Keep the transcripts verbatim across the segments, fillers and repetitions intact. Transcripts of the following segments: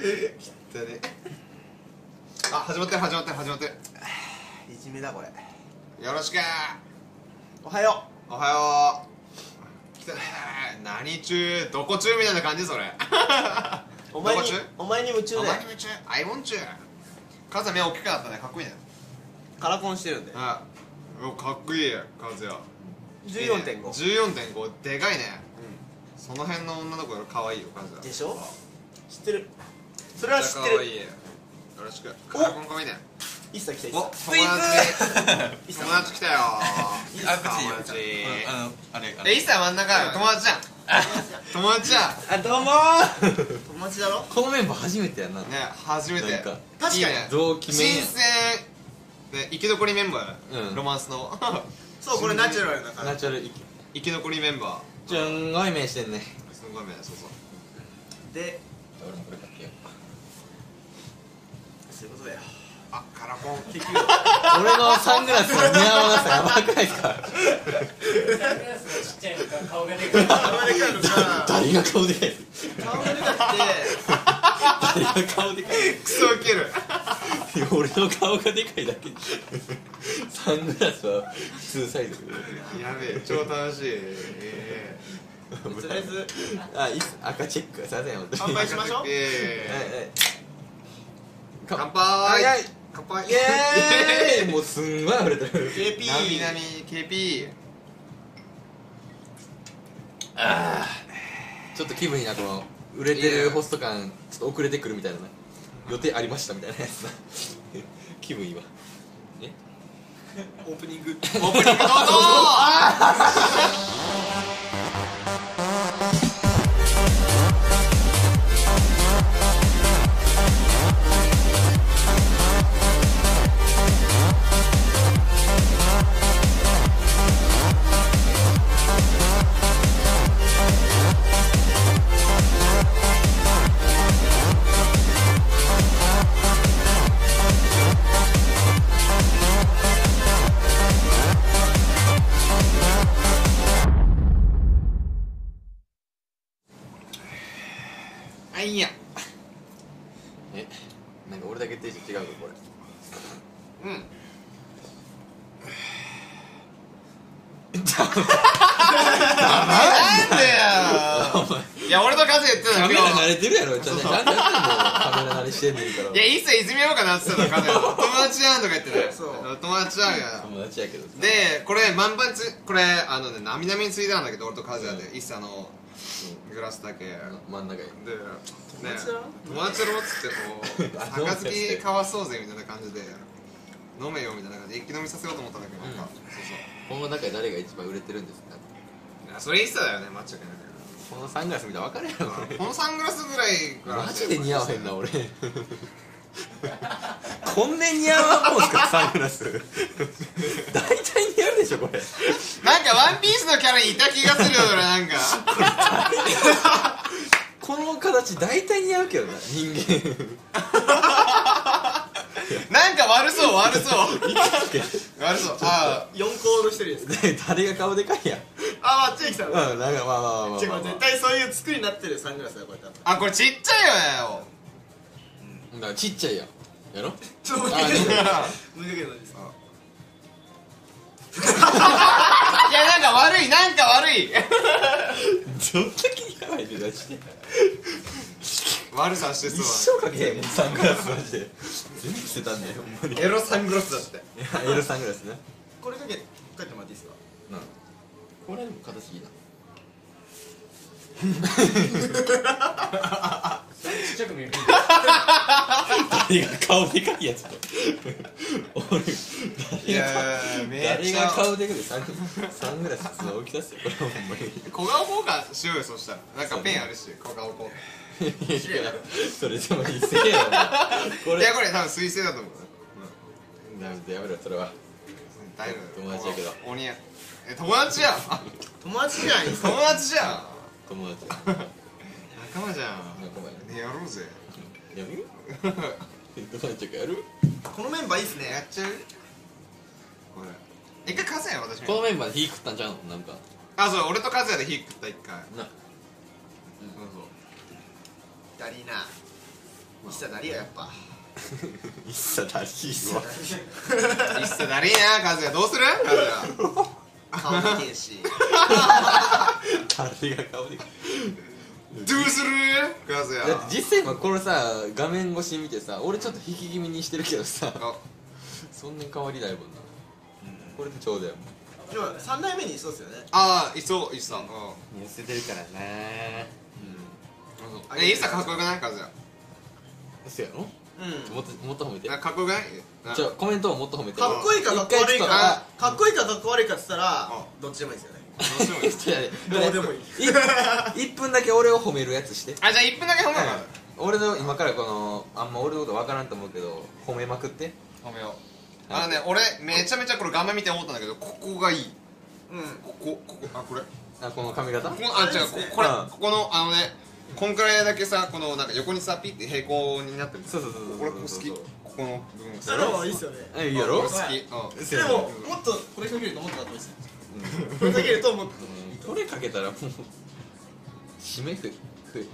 たね。あ、始まってる始まってる始まってる。 いじめだこれ。 よろしく。 おはよおはよう。来たね。何中どこ中みたいな感じそれ。 う。お前にどこ中お前に夢中でお前に夢中。アイウォン中。カズヤ目大きくなったね。かっこいいね。 カラコンしてるんで。 あ、おかっこいいカズヤ。 じゅうよんてんご。 じゅうよんてんごでかいね。その辺の女の子より可愛いよカズヤ。 でしょ。知ってる。それは知ってる。 可愛い。よろしく。カラコン可愛いね。 一切来た一お、 切。 友達友達来たよ。 あ、こっちいいよ。 友達。 あの、あれ、あえ、 れ。 一切真ん中よ。友達じゃん。友達じゃん。 あ、どうもー。友達だろ。 このメンバー初めてやな。 ね、初めて。 なんか確かにいいね同期メンや新鮮で生き残りメンバー、 うんロマンスのそう、これナチュラルだから。 ナチュラル生き生き残りメンバー。 すんごい目してんね。 すごいね、そうそう。 で、 俺もこれ買ってよ。 そういうことだよ。 あ、カラコン。 結局。 俺のサングラスが似合わなさやばくないですか。 サングラスがちっちゃいのか顔がでかいのか顔がでかいのか。 誰が顔でかい。 顔がでかくて。 誰が顔でかい。 クソウケる。 俺の顔がでかいだけ。サングラスは普通サイズ。 やべえ、超楽しい。えとりあえずあ、いいっす。赤チェック。すいません、本当に。 乾杯しましょう。 えはいはい。 乾は杯。 いはい。 乾杯。 イエーイ。もうすんごい溢れてる。 ケーピー。 なみなみ ケーピー。 あーちょっと気分いいな、この売れてるホスト感ちょっと遅れてくるみたいなね、予定ありましたみたいなやつな。気分いいわ。えオープニング。 オープニングどうぞ。あ、いいや。 えなんか俺だけテンション違うぞこれ。 うん。なんでよ。いや、俺とカズヤ言ってたカの今日。 メラ慣れてるやろ。ちゃんとちゃんとやってるもん。カメラ慣れしてんねんから。 いや、一切いじめようかなって言ってたの、カズヤ。友達やんとか言ってたよ。 そう友達やんや。 友達やけど。 で、これ、満杯つ、これ、あのね、なみなみについてたんだけど、俺とカズヤで、一切あの、グラスだけ。で、ね、 真ん中や。 友達だろ友達だろっつって、こう、 あ杯交わそうぜみたいな感じで、飲めよみたいな感じで、一気飲みさせようと思ったんだけど、なんか、そうそう。 この中で誰が一番売れてるんですか。 いやそれ一切だよね、間違いなこのサングラス見たら分かるやろ。 く。このサングラスぐらいからマジで似合わへんな俺。こんなに似合わんもんすかサングラス。大体似合うでしょこれ。 なんかワンピースのキャラにいた気がするよ、俺なんか。 この形大体似合うけどな人間。 なんか悪そう、悪そう。悪そう。あ四コードしてるやつ。 で誰が顔でかいやん。 あ、あっちに来たの。 うん、なんかまあまあまあまあ違う、 まあ絶対そういう作りになってるサングラスだよこれ多分。 あ、これちっちゃいよね。 だからちっちゃいやんやろ。 ちょっとあでも無理けどです。 いや、なんか悪い、なんか悪い。 どんだけ似合わへんねんマジで。 悪さして一そう。 生かけへんもんサングラスマジで。全部捨てたんだよほんまに。いエロサングラスだって。 やエロサングラスね。 これかけかけてもらっていいですか。 なこれでも形いいな。 ちっちゃく見える。 誰が顔でかいやつと。俺いやー、めっ誰ちゃが顔でかいサンサングラス普通の大きさっすよこれほんまに。 小顔効果しようよ、そしたら。なんかペンあるし、小顔効果。 いやいやそれでもいいせえよこれ。 いや、これ多分水性だと思う。 ダメだやめろそれは。 だいぶ友達やけど鬼や。え、友達やん。 友達じゃん。 友達じゃん。 友達仲間じゃん。 仲間やね、やろうぜ。 やる友達かやる。 このメンバーいいっすね。 やっちゃうこれ。一回カズヤ私このメンバーで火食ったんちゃうのなんかあ、そう、俺とカズヤで火食った一回。 な。 そうそう。 ダリーナ。 一切なりややっぱ一切だりーわ一切だりーな、カズヤ。どうするカズヤ。 顔見てんし誰が顔でどうするカズヤ。 だって実際今これさ画面越し見てさ俺ちょっと引き気味にしてるけどさあ、 そんなに変わりないもんな、これでちょうどやもんでもさん代目にそうっすよねあー、いそう、いっさん。うん。 痩せてるからなえ、いっさかっこよくないカズヤ。 そうやろうんもっともっと褒めてあ、かっこよくないじゃあコメントをもっと褒めてかっこいいかかっこ悪いかあかっこいいかかっこ悪いかっつったらあどっちでもいいですよねどうしてもいい。 いやいやどうでもいいいっぷんだけ俺を褒めるやつしてあ、じゃあいっぷんだけ褒めよう。 俺の今からこのあんま俺のこと分からんと思うけど褒めまくって褒めよう。あのね、俺めちゃめちゃこれ画面見て思ったんだけど、ここがいい。 うんここ、ここ、あ、これ。 あこの髪型ここ、あ、違う、ここれ、 うんここの、あのね、こんくらいだけさ、このなんか横にさ、ピッて平行になってる。 そうそうそうそうこれ、ここ好き。ここの部分それもいいっすよねえいいやろこれ好き。 はいうん。 でももっとこれかけるともっとかっこいいっすねこれかけるともっとこれかけたらもう締めふふ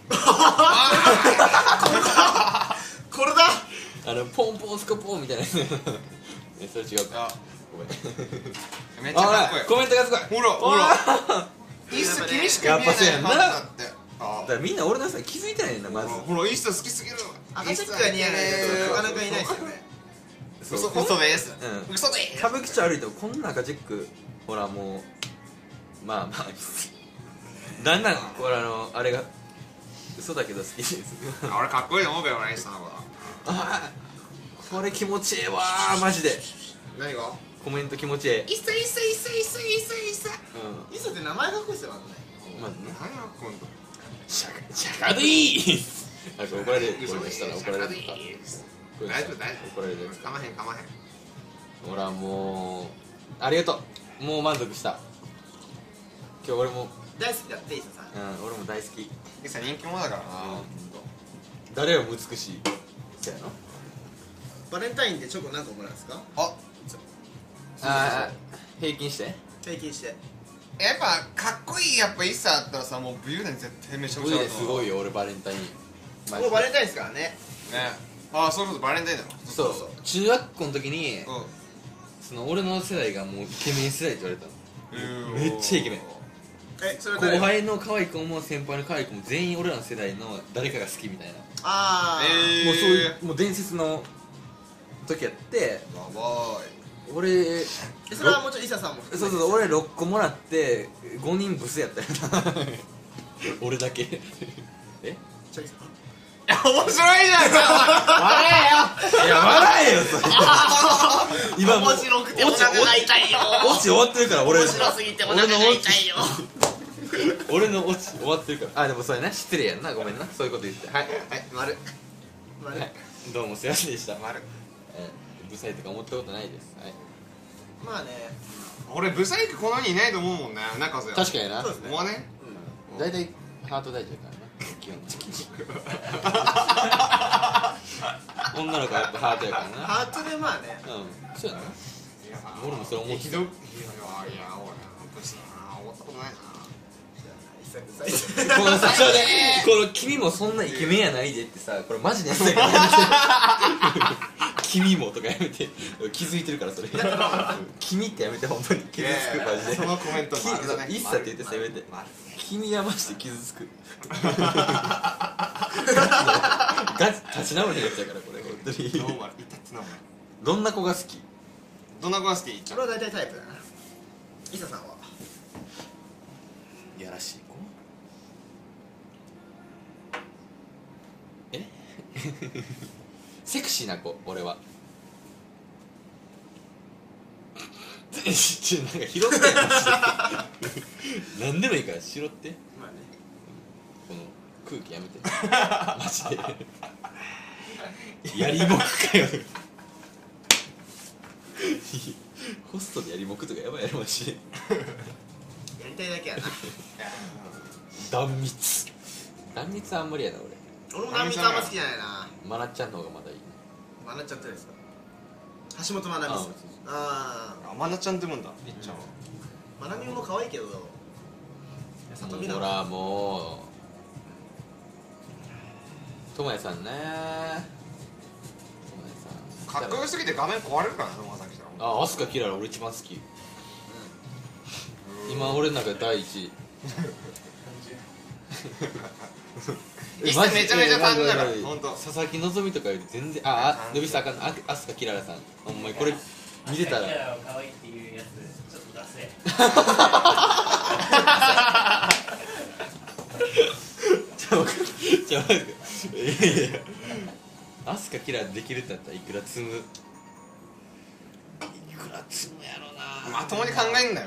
これだあのポンポンスコポンみたいなえそれ違うかあ、 ごめんめっちゃかっこいい。 コメントがすごいほら、ほら。イッサ厳しく見えないやっぱそうやんなはずだって。あだからみんな俺のさ気づいてないねんなまずほら、イッサ好きすぎる。 赤チェックが似合わないとなかなかいないっすよねそう嘘、嘘です。 うん嘘です。 歌舞伎町歩いてもこんな赤チェックほらもうまあまあだんだんこれあのあれが嘘だけど好きですあ俺かっこいいと思うけどな、イッサのこあこれ気持ちええわーマジでと。何がコメント気持ちええイッサ、イッサ、イッサ、イッサ、イッサ、イッサ。 ういざって名前かっこいいっすよあのねんまずね何や、今度。 シャカシャカドゥイーあこれ怒られるこれしたら怒られるかこれ大丈夫、大丈怒られる夫。かまへん、かまへん。 ほらもうありがとうもう満足した今日俺も大好きだってイサさんうん俺も大好きイッサ人気者だからな。 誰よりも美しいそうやなバレンタインでチョコ何個もらうんですかあ、 あー平均して平均してやっぱかっこいいやっぱイッサだったらさ、もう武勇伝絶対めちゃくちゃあると思う。 すごいよ俺バレンタインマジでもうバレンタインですからねね。ああ、そういうことバレンタインだよ。 そうそう中学校の時にうその俺の世代がもうイケメン世代って言われたのん。 めっちゃイケメンえそれ誰後輩の可愛い子も先輩の可愛い子も全員俺らの世代の誰かが好きみたいなああ、 えーもうそういうもう伝説の時やってやば俺えそれはもちろんイサさんもそうそうそう俺ろっこもらってごにんブスやったよな俺だけえチョイさんい。いや、面白いじゃんか。 いや笑えよそれ今もう面白くてお腹が痛いよオチ終わってるから俺面白すぎてお腹が痛いよ俺のオチ終わってるからあでもそれね失礼やんなごめんなそういうこと言ってはい、 はい、丸。 まあねはい、どうもすいませんでした丸。 えーブサイとか思ったことないですはいまあね俺、ブサイクこの世にいないと思うもんね、中瀬。 確かになそうですね思わね大体ハート大事だからな基本的に女の子はやっぱハートやからなハートでまあねうんそうやないや俺もそれ思ってたひどいいや、いや、俺、ブスだな、思ったことないな。 イサイサこのさ、そうね、この君もそんなイケメンやないでってさ、これマジでやつだからやめて君もとかやめて気づいてるからそれ君ってやめてほんまに傷つくマジでそのコメント丸だね。 いっさって言ってせめて丸君はマジで傷つくガチ立ち直るやつやからこれ本当にノーマル、いたつノーマル。 どんな子が好きどんな子が好き？ それは大体タイプだなイサさんはやらしい子えセクシーな子俺はちょなんか拾ってよマジで何でもいいから拾ってまあねこの空気やめてマジでやりもくかよホストでやりもくとかやばいやろマジでやりたいだけやな断蜜断蜜はあんまりやな俺俺もナミさんあんま好きじゃないなマナちゃんの方がまだいい笑っちゃったですか橋本まなみさんあそうそうああ、まなちゃんってもんだ、りっちゃんは。 あまなみも可愛いけど里見だほらもともやさんね。ともやさんかっこよすぎて画面壊れるからな友さん来たら。 あ、アスカキララ俺一番好き。今俺の中で第一位。 一世めちゃめちゃ単純だからほんと。 佐々木希とかより全然ああ呼び捨てあかんあアスカキララさんお前これ見てたらキャラを可愛いっていうやつちょっと出せちょちょ待っていやいやアスカキララできるってなったらいくら積むいくら積むやろな。 まともに考えんなよ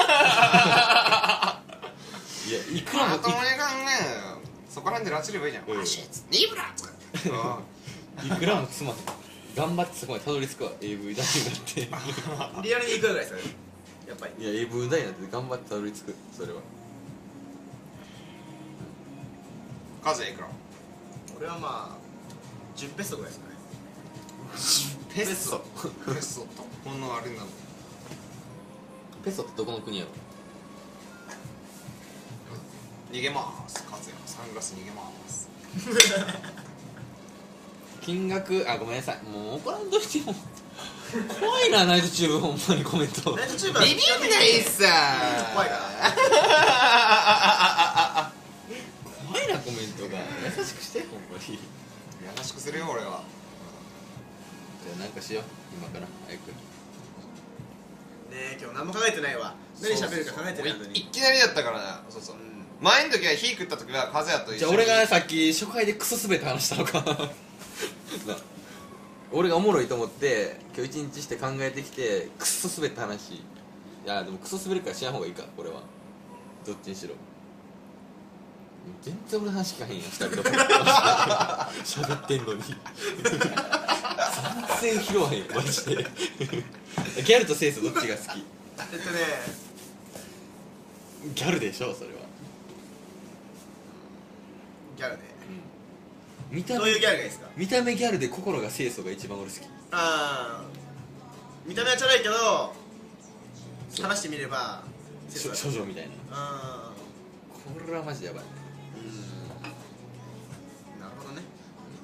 いやいくらもまともに考えんなよ。そこらんで拉致ればいいじゃん。 うんマシッツニブラとかいくらも積まへん頑張ってそこまでたどり着くわ エーブイ 男優になってリアルにいくらぐらいですかねやっぱり。 いや エーブイ 男優になって頑張ってたどり着くそれは。 数いくら？ 俺はまあじゅうペソぐらいですかね。 ペッソペッソとこんなあれなの。 ペソってどこの国やろ。 逃げまーす。数也サングラス逃げまーす。 金額あごめんなさいもう怒らんとしても怖いなナイトチューブほんまにコメントナイトチューブはビビんないっさー。 怖いから怖いなコメントが優しくしてほんまに。じ優しくするよ俺は。 ゃあなんかしよう今から早く。 ねえ今日何も考えてないわ。何喋るか考えてないのいに。 きなりだったからな。そうそう。前の時は火食った時は和也と一緒に。 じゃあ俺がさっき初回でクソ滑って話したのかな俺がおもろいと思って今日一日して考えてきてクソ滑った話。いやでもクソ滑るから知らん方がいいかこれはどっちにしろ。全然俺の話聞かへんやんふたりとも喋ってんのに全然拾わへんマジでギャルとセイスどっちが好き？ えっとねギャルでしょそれは。 ギャルね。 見た目どういうギャルがいいですか？ 見た目ギャルで心が清楚が一番俺好き。 ああ見た目はチャラいけど話してみればしょ処女みたいな。 あこれはマジでやばい。 あなるほどね。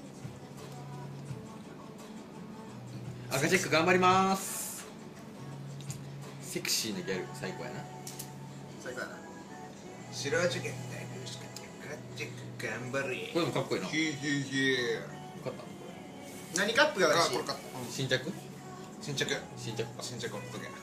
赤チェック頑張りまーす。セクシーなギャル最高やな。 最高やな。 白受験大学しかチェック頑張れ。 これもかっこいいな。よヒーヒーヒー。 かった何カップが嬉しい？ これか新着新着新着か。 新着ほっとけ。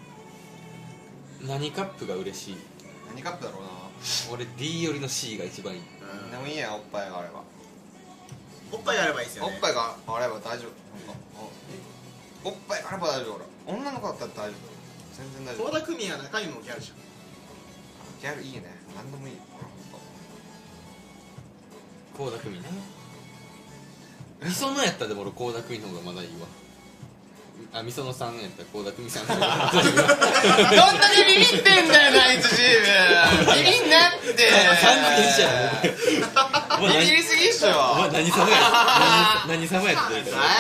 何カップが嬉しい？ 何カップだろうな。 俺 D よりの C が一番いい。 うんでもいいやおっぱいがあれば。 おっぱいがあればいいですよね。 おっぱいがあれば大丈夫。おっぱいがあれば大丈夫俺。女の子だったら大丈夫。全然大丈夫。 倖田來未は中身もギャルじゃん。 ギャルいいね。何でもいい。 倖田來未ね。みそのやったらでも俺倖田來未の方がまだいいわ。あ、みそのさんやったら倖田來未さんの方がまだいいわ。 どんだけビビってんだよナイトチーム。ビビんなって完全じゃん。お前ビビりすぎっしょ。 お前何様や何何様やって言うから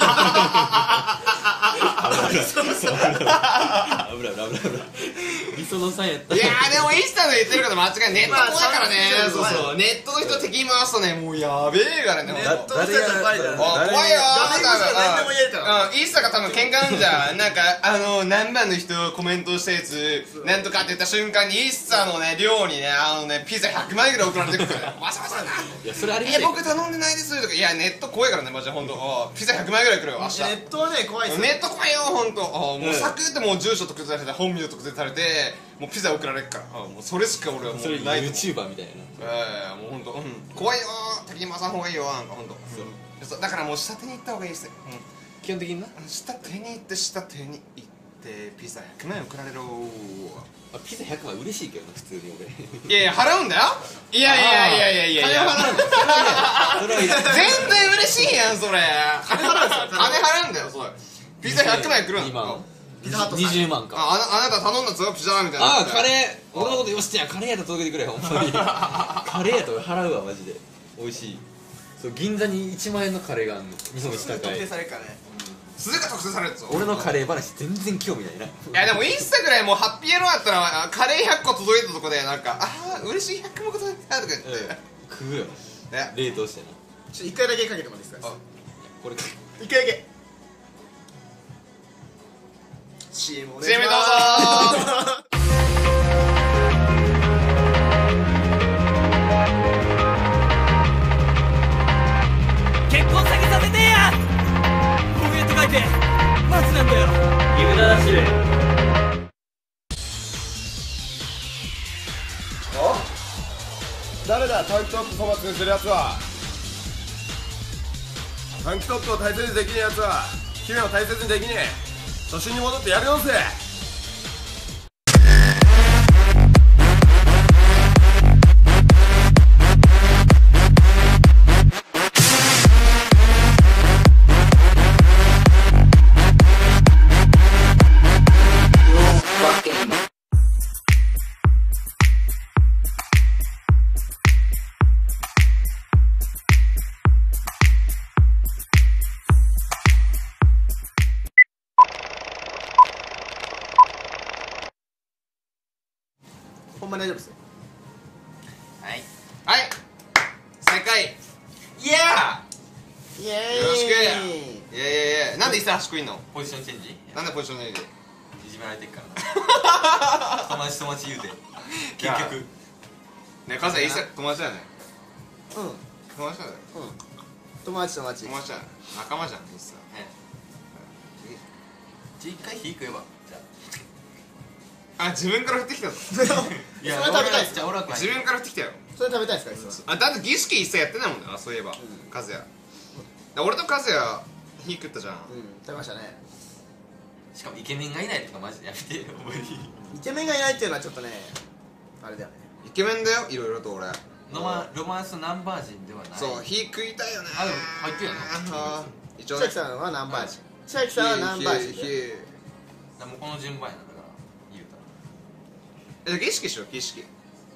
危ない危ない危ない危ないみそのさんやったいやーでもインスタの言ってること間違いネット怖いからね。 まあそうそうネットの人敵回すとねもうやべえからね。 ネほんとットの人たちバレたらお怖いよー。 画面越しで何でも言えるからうんインスタが多分喧嘩なんじゃん。なんかあの何番の人コメントしたやつなんとかって言った瞬間にインスタのね寮にねあのねピザひゃくまいぐらい送られてくるからわざわざいやそれあれえ僕頼んでないですとかいやネット怖いからねマジでほんとピザひゃくまいぐらい来るよ明日。 ネットはね怖いですよ。 ネット怖いよほんと。もうサクってもう住所特定されて本名特定されてもうピザ送られるから。もうそれしか俺はもそれうないと思う。 YouTuber みたいな。 ええもうほんと怖いよー。敵に回さん方がいいよなんかほんと。そうだからもう下手に行った方がいいですよ。 基本的にな下手に行って下手に行ってピザひゃくまい送られろあピザひゃくまい嬉しいけどな普通に俺いやいや払うんだよ。いやいやいやいやいやいや金払うんだそれはいい全然嬉しいやんそれ。金払うんですよ。金払うんだよそれ。ピザひゃくまい来るんだよ。 ピザハットさんにじゅうまんかああなた頼んだぞピザみたいな。 ああカレー俺のことよしてやカレーやったら届けてくれほんまにカレーやったら払うわマジで美味しい。そう銀座にいちまん円のカレーがあるの日本一高特定い。 されるからね。 すぐ特定されるぞ。 俺のカレー話全然興味ないな。 いやでもインスタぐらいもうハッピーエロだったらあカレーひゃっこ届いたとこでなんかああ嬉しいひゃっこも届いたとか言って食うよね冷凍してちょ一回だけかけてもらっていいですか。 あこれか一回だけ シーエム お願いシーエム どうぞ結婚先させてや。こうやって書いてマジなんだよ。ギブダーシル誰だタンクトップ粗末にするやつは。タンクトップを大切にできねえやつは姫を大切にできねえ。初心に戻ってやり直せ。 ほんまに大丈夫ですよ。 はいはい再開いやイエーイ。 よろしくいやいやいやなんで一切端っこいんの。 ポジションチェンジなんでポジションでいいでいじめられてっからな友達友達言うて結局ねカズヤ一切友達だよね。 うんうん友達だよ友達友達友達だよ仲間じゃん一切。 じゃあ一回火食えばじゃあ自分から振ってきたぞあいやそれ食べたいっすじゃあ俺は自分から振ってきたよ。 それ食べたいですか一緒。 あだって儀式一切やってないもんね。あそういえばカズヤ俺とカズヤ火食ったじゃん。 うん食べましたね。 しかもイケメンがいないとかマジでやめてほんまにイケメンがいないっていうのはちょっとねあれだよね。 イケメンだよいろいろと俺。 ロマロマンスナンバー人ではないそう火食いたいよね。 あでも入ってるやあー一応千秋さんはナンバー味。千秋さんはナンバー味火火で。 だからもうこの順番やなだから言うたらえ儀式しよう儀式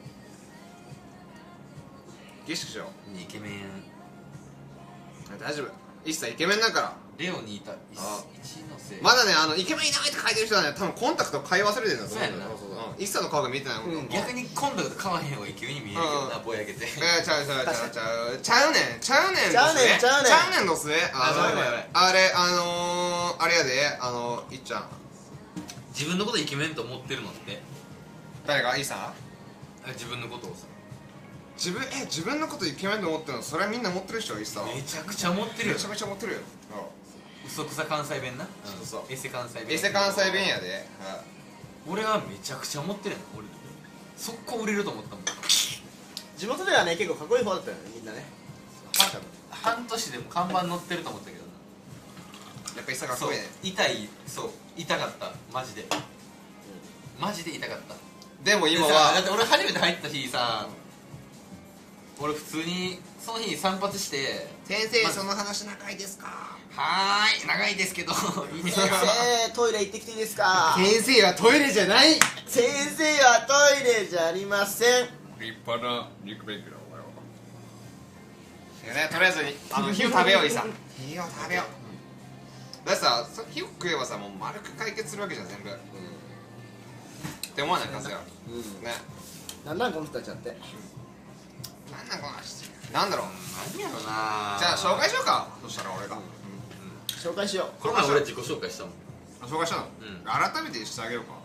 儀式しよう。 イケメン大丈夫一切イケメンだから。 レオにいたあ一のせいまだねあのイケメンいないって書いてる人はね多分コンタクト買い忘れてるんだと思うんだよ。 そうやんなそうそうそう一切の顔が見えてないもん。 うん逆に今度と買わへん方がイケメンに見えるけどなぼやけてえー、ちゃうちゃうちゃうちゃうちゃうねんちゃうねんちゃうねんちゃうねんちゃうねんどすねああやばいやばいあれあのー、あれやであのいっちゃん自分のことイケメンと思ってるのって誰がいいさんあ自分のことをさ自分え自分のことイケメンと思ってるのそれはみんな思ってるでしょいっさんめちゃくちゃ思ってるよめちゃめちゃ思ってるよ嘘くさ関西弁なそうそうエセ関西弁エセ関西弁やで俺はめちゃくちゃ思ってるの俺速攻売れると思ったもん地元ではね結構かっこいい方だったよねみんなね。 半年でも看板載ってると思ったけどなやっぱいっさんかっそうこいいね痛いそう痛かったマジでマジで痛かったでも今でさだっはて俺初めて入った日さ俺普通にその日散髪して先生まその話長いですかはーい長いですけどいいですよ先生トイレ行ってきていいですか。 先生はトイレじゃない先生はトイレじゃありません。 立派な肉弁慶だお前は。 ねとりあえずあの火を食べよういいさ火を食べようだってさそ火を食えばさもう丸く解決するわけじゃん全部って思わないかずよねなんなんこの人たちだって。 なんなんこの話なんだろう何やろなじゃあ紹介しようかそしたら俺が紹介しよこの前俺自己紹介したもんあ紹介したのうん改めてしてあげようか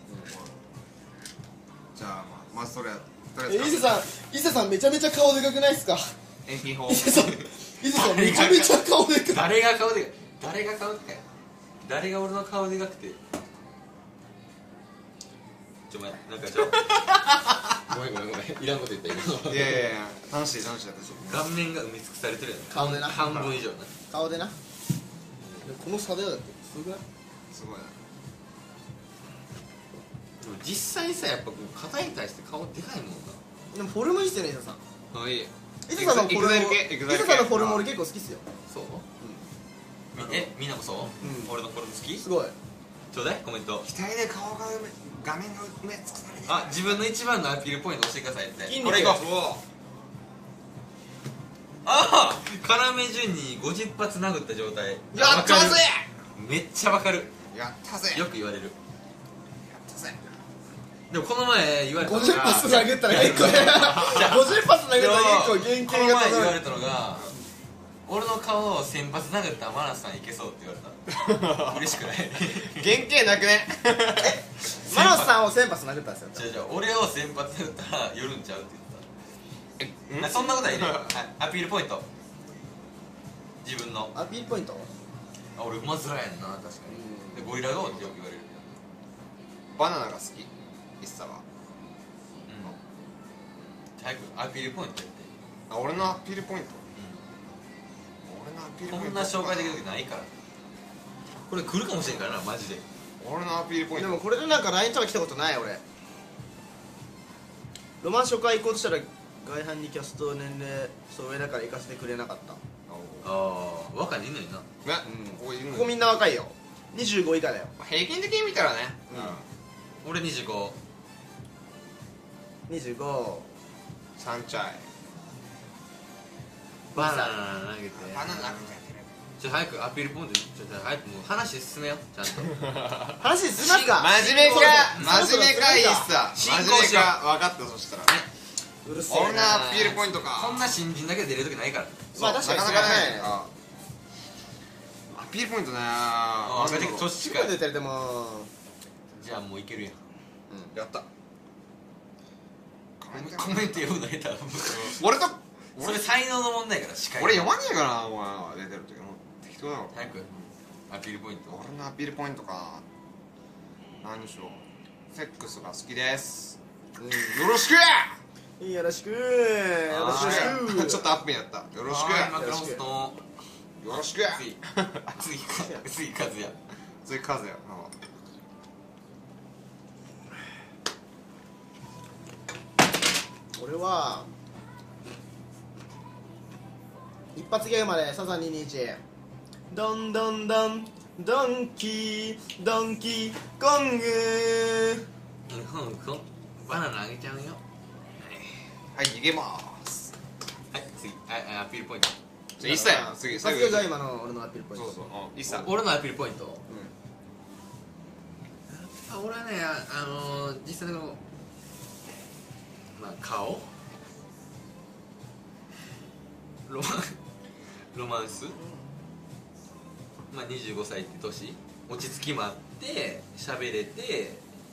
じゃあまあまずそれとりあう。 えず伊勢さん伊勢さんめちゃめちゃ顔でかくないですか。 遠近法伊勢さん伊勢さんめちゃめちゃ顔でかい。 誰が顔でかい誰が顔でかい誰が俺の顔でかくてちょお前なんかちょごめんごめんごめんいらんこと言った今いやいやいや楽しい楽しい私顔面が埋め尽くされてるやん顔でな半分以上な顔でな。この差でだってすごくない。 すごいなでも実際さやっぱこう肩に対して顔でかいもんなでもフォルムいいっすよね伊勢さん。 あいい伊勢さんのフォルムエグザイル系エグザイル系伊勢さんのフォルム俺結構好きっすよ。 そう、みえみんなもそう、 うん俺のフォルム好きすごい。 ちょうだいコメント期待で顔が埋め画面が埋め尽くされてるあ自分の一番のアピールポイント押してくださいって筋肉これいこうああ要順にごじゅっ発殴った状態やったわかるぜめっちゃわかるやったぜよく言われるやったぜでもこの前言われたのがごじゅっ発殴ったら結構いやごじゅっ発投げたら結構原型がこの前言われ高い。 たのが俺の顔を先発殴ったらマナスさんいけそうって言われた嬉しくない原型なくねマロスさんを先発投げたんですよ。 違う違う俺を先発殴ったら寄るんちゃうって言ったあそんなことはいいねアピールポイント自分のアピールポイント。 あ俺うまづらやんな確かにでゴリラ顔ってよく言われるバナナが好きイッサは。 うん早くアピールポイントやってあ、俺のアピールポイント、俺のアピールポイントこんな紹介できる時ないからこれ来るかもしれんからなマジで俺のアピールポイント。 でもこれでなんか ライン とか来たことない俺。ロマン初回行こうとしたら外反にキャスト年齢そう上だから行かせてくれなかった。 ああ若いのいんのになね、ここいるのここみんな若いよ。にじゅうご以下だよ。 平均的に見たらね、 俺にじゅうごにじゅうご。 サンチャイバナナ投げてバナナちょっと早くアピールポイントちょっと早くもう話進めよちゃんと話進みますか。 真面目か真面目かイッサ進行真面目しようか分かった。そしたらうるせえな。 俺のアピールポイントこか。 んな新人だけで出る時ないからまあ確かになかなかねそれはねあアピールポイントねあなんだろう年近い出てるでも。 じゃあもういけるやんやったコメント読むの下手俺とそれ才能の問題やから司会俺読まねえかなお前出てる時も適当だろ。 早くアピールポイント俺のアピールポイントか何でしょう。セックスが好きです、よろしくよろしくよよろしく。 ちょっとアップにやった。よろしくはいマクロスのよろしく次次か次和也次カズヤ。 俺は一発ギャグまでサザンににいち。ドンドンドンドンキードンキーコング。 日本こバナナあげちゃうよはい、逃げまーす。 はい次あアピールポイントじゃあ一切や次一発ギャグが今の俺のアピールポイント。 そうそううん一切俺のアピールポイントあ俺はねあ、あのー、実際のまあ顔ロマンロマンスまあにじゅうごさいって年落ち着きもあって喋れて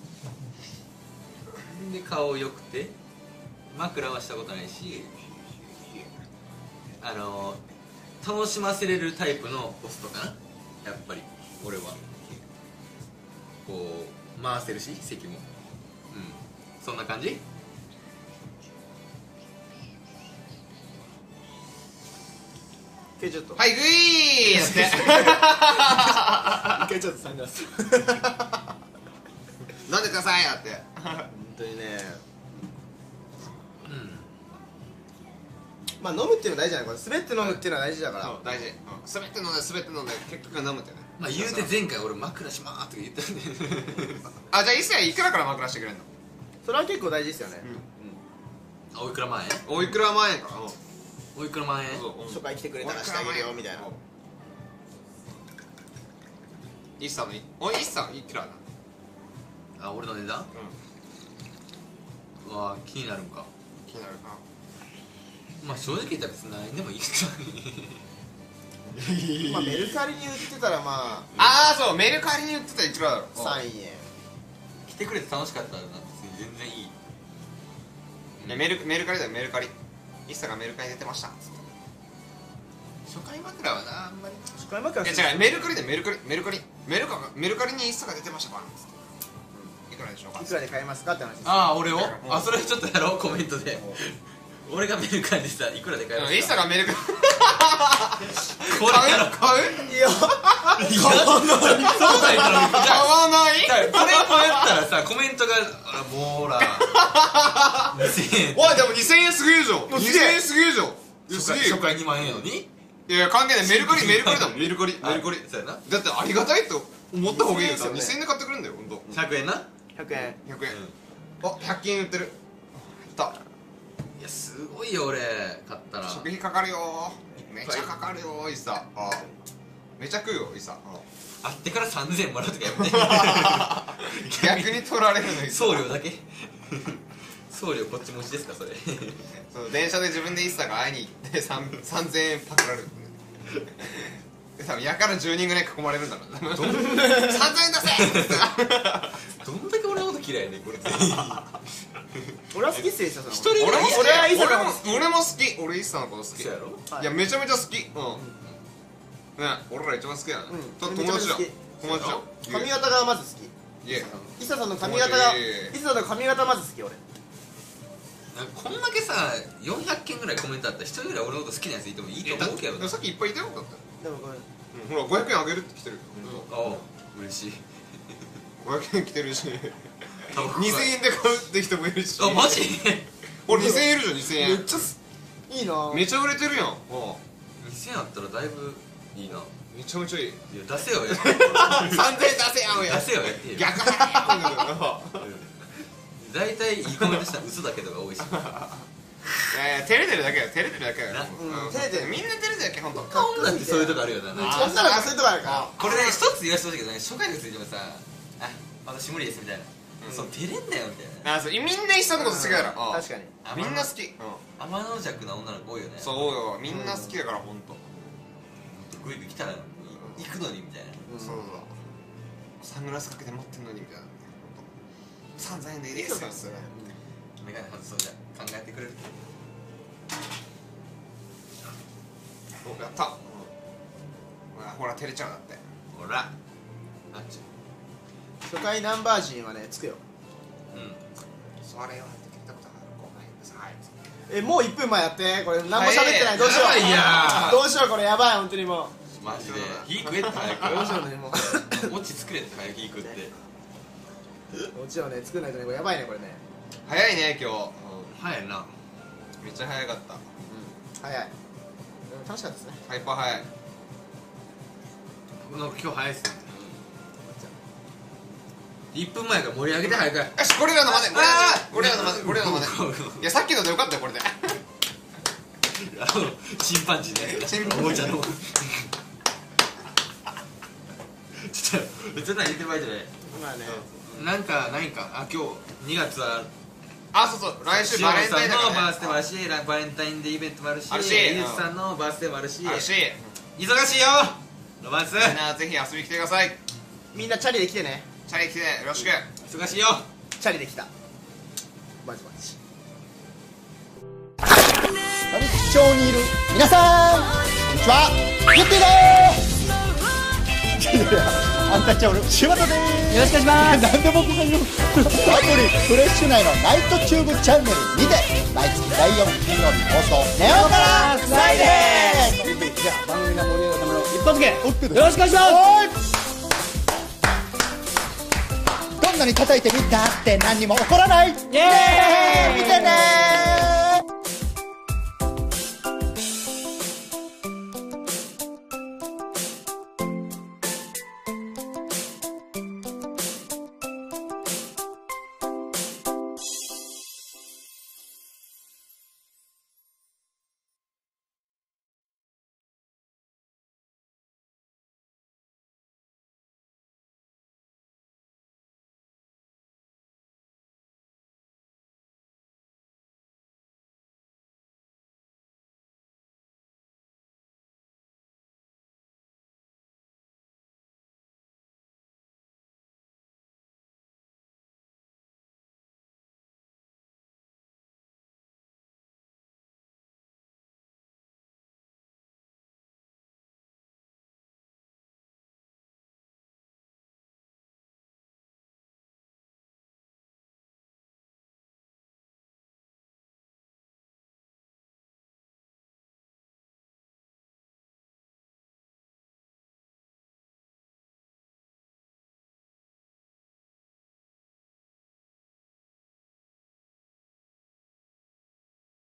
で顔良くて枕はしたことないしあのー、楽しませれるタイプのホストかなやっぱり俺はこう回せるし席もうんそんな感じ一回ちょっとはいグイーって一回ちょっとサングラス。 飲んでくださいやって本当にね。 うんまあ飲むっていうのは大事じゃない。これ滑って飲むっていうのは大事だから。 そう大事すべて飲んですべて飲んで結局飲むってね。 まあ言うて前回俺枕しまーとか言ったんであ、じゃあ一切いくらから枕してくれんの。 それは結構大事ですよね。 あおいくら万円おいくら万円かおいくら万円そう初回来てくれたらしてあげるよみたいな。 イッサのいおいイッサいくらだ。 あ俺の値段うんうわ気になるんか気になるな。 まあ正直言ったら別に何でもいいけまあメルカリに売ってたらまああそうメルカリに売ってたらいくらだろう。 あさんえん。 ど来てくれて楽しかったらな別に全然いいいやメルメルカリだよメルカリ。イッサがメルカリ出てましたっつって初回枕はなあんまり初回枕いや違うメルカリだよメルカリメルカリメルカメルカリにイッサが出てましたからっつっていくらでしょうか。 いくらで買えますかって話です。 ああ俺をうんあそれちょっとやろうコメントで俺がメルカリでさいくらで買えますかイッサがメルカリこれやろ買ういやそうだよ買わないこれこうやったらさコメントがあもうほらにせんえんおいでもにせんえんすぎるじゃん。にせんえんすぎるじゃん。いやすげえよ初回にまん円やのにいやいや関係ないメルカリメルカリだもんメルカリメルカリそうやなだってありがたいと思った方がいいよ。 にせんえんにせんえんで買ってくるんだよほんと。 ひゃくえんなひゃくえん。 ひゃくえんあひゃくえん売ってる。売ったいやすごいよ俺買ったら食費かかるよめちゃかかるよイッサ。あめちゃ食うよイッサ。 会ってからさんぜんえんもらうとかやめて逆に取られるのイッサ。 送料だけ送料こっち持ちですかそれそう電車で自分でイッサが会いに行ってさんぜんえんパクられる。 多分やからじゅうにんぐらい囲まれるんだろうな。さんぜんえん出せどんだけ俺のこと嫌いねんこれ俺は好きっすよ、一緒一人俺も好き俺はイサ俺ものこと俺も好き。俺イサのこと好き。 そうやろはいいやめちゃめちゃ好き。うんね、俺ら一番好きやな。 うんと友達だめちゃめちゃ好き友達だ髪型がまず好き。 いえイサさんの髪型がいやいやいやイサさんの髪型まず好き俺。 なんかこんだけさよんひゃくけんぐらいコメントあったら一人ぐらい俺のこと好きなやついてもいいと思うけどな。 さっきいっぱいいたよだって。 でもこれうんほらごひゃくえんあげるって来てる。 ああ嬉しい。 ごひゃくえん来てるしにせんえんで買うって人もいるし。 あマジ俺にせんえんいるじゃんにせんえん。 めっちゃすいいな。 めちゃ売れてるやん。 にせんあったらだいぶいいな。 めちゃめちゃいい。 いや出せよやさんぜんえん出せやんや。 出せよやってよ。 逆払大体いいコメントしたら嘘だけどが多いし。 えー、照れてるだけよ照れてるだけよ。 なうん照れてるみんな照れてるだけほんと。 女ってそういうとこあるよな。 女の子そういうとこあるから。 これね一つ言わせてほしいけどね、初回についてもさ「あ私無理です」みたいな「そう照れんなよ」みたいな。 あそうみんな一緒のこと好きだから。うん確かに。 みんな好き。うん天の弱な女の子多いよね。 そうよみんな好きだからほんと。 グイグイ来たら行くのにみたいな。 そうそうサングラスかけて待ってんのにみたいな。さんぜんえんでいいですよ。 メガネ外そうじゃ考えてくれる。 おやった。ほらほら照れちゃうだって。 ほらあっち初回ナンバー陣はねつくよ。 うんそれはって聞いたことある。ごめんなさい。 えもういっぷんまえやってこれ何も喋ってない。どうしよやばいやう。どうしようこれやばい本当にもマジで火食えって早う。どうしようくねもオチ作れって早く火食ってう。もちろんね作んないとねこれやばいねこれね。 早いね今日。 早いな。 めっちゃ早かった。 早い。でも楽しかったですね。 ハイパー早い。 なんか今日早いっすね。いっぷんまえから盛り上げて早く。 よしゴリラの真似。ゴリラの真似。ゴリラの真似。いやさっきのでよかったよこれで。 あのチンパンジーね。 チンパンジーおもちゃの。ちょっと別に言ってる場合じゃない。 まあね。 なんかないんか。あ今日にがつはあそうそう来週バレンタインださんのバからね。 ースデーもあるし、バレンタインデーイベントもあるし、 あるしゆうじさんのバースデーもあるし、 あるし忙しいよロマンス。 みんなぜひ遊びに来てください。 みんなチャリで来てね。 チャリ来てよろしく。 忙しいよ。 チャリで来た。マジマジ。 歌舞伎町にいる皆さんこんにちはゆってぃでーす。いやいやあんたちゃん俺柴田でーす。よろしくお願いします。なんで僕が言うアプリフレッシュ内のナイトチューブチャンネルにて毎月だいよん金曜日放送ネオからフライデー。じゃあ番組が盛り上がるための一発芸よろしくお願いします。どんなに叩いてみたって何にも起こらないイエーイ見てねー。